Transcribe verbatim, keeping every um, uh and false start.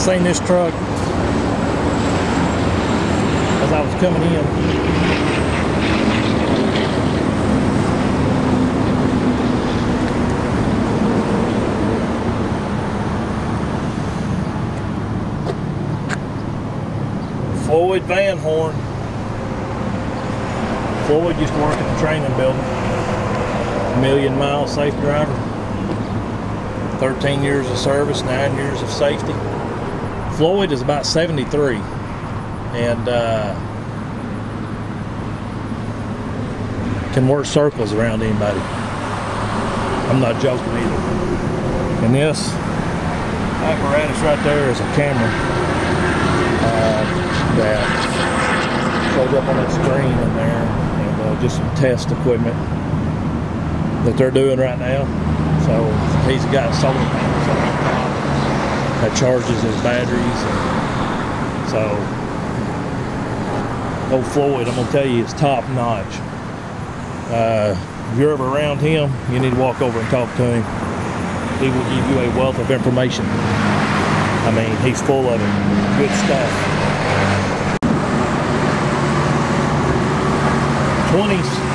seen this truck as I was coming in. Floyd Van Horn. Floyd used to work at the training building. Million mile safe driver. thirteen years of service, nine years of safety. Floyd is about seventy-three, and uh, can work circles around anybody. I'm not joking either. And this apparatus right there is a camera uh, that shows up on that screen in there, and uh, just some test equipment that they're doing right now. So he's got solar panels on top that charges his batteries. And so old Floyd, I'm gonna tell you, is top notch. Uh, if you're ever around him, you need to walk over and talk to him. He will give you a wealth of information. I mean, he's full of it. Good stuff. twenties.